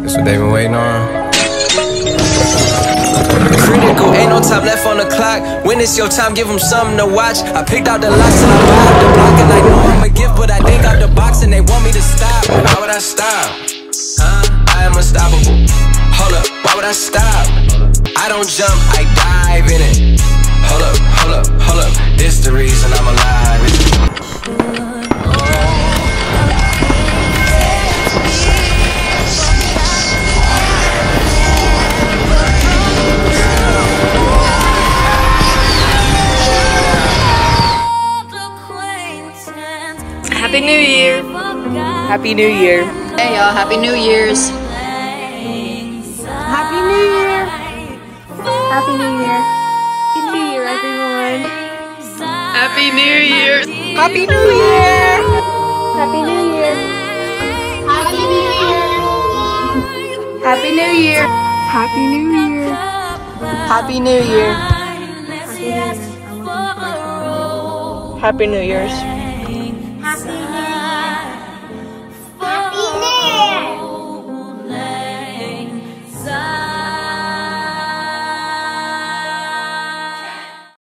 That's what they been waiting on. Critical, ain't no time left on the clock. When it's your time, give them something to watch. I picked out the locks and I buy out the block. And I know I'm a gift, but I think out the box and they want me to stop. Why would I stop? I am unstoppable. Hold up, why would I stop? I don't jump, I dive in it. Hold up, hold up, hold up. This the reason I'm alive. Happy New Year! Happy New Year! Hey y'all, Happy New Year's! Happy New Year! Happy New Year. Happy New Year, everyone! Happy New Year! Happy New Year. Happy New Year. Happy New Year! Happy New Year. Happy New Year! Happy New Year. Happy New Year's! Happy New Year.